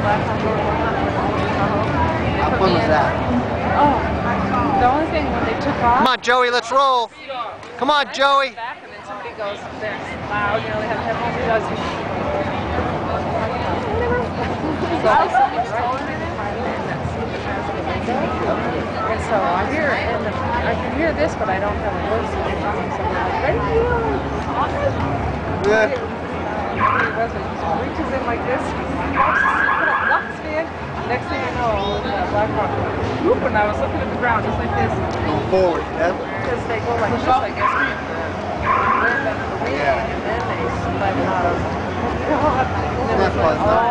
How fun was that? Oh, the only thing when they took off. Come on, Joey, let's roll. Come on, Joey. Back and then somebody goes, they're loud, you know, they have headphones. He does. And so I hear it, and I can hear this, but I don't have a voice. So I'm like, ready? Good. He reaches in like this, put a Lux fan. Next thing I know, Black Rock whoop, and I was looking at the ground just like this. Going forward, yeah. Because they go like this, I guess. And then they slide it out. Oh, God. And then That's fun.